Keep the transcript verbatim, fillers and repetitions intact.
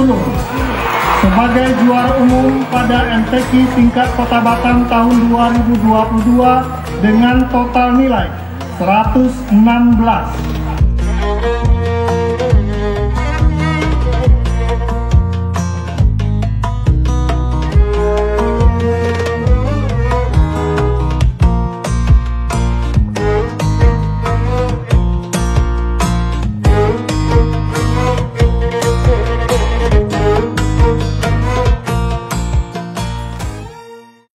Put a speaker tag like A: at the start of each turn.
A: Sulung sebagai juara umum pada M T Q tingkat Kota Batam tahun dua ribu dua puluh dua dengan total nilai seratus enam belas.